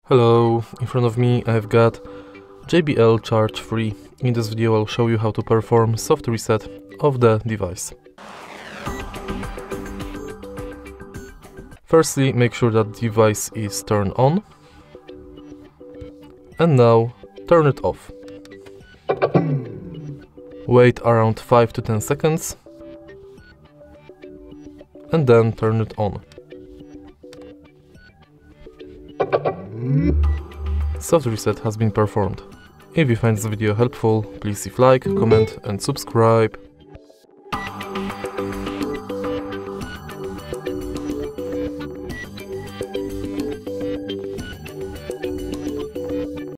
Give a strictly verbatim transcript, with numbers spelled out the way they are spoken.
Hello, in front of me I've got J B L Charge three. In this video I'll show you how to perform soft reset of the device. Firstly, make sure that the device is turned on. And now turn it off. Wait around five to ten seconds. And then turn it on. Soft reset has been performed. If you find this video helpful, please leave like, comment and subscribe.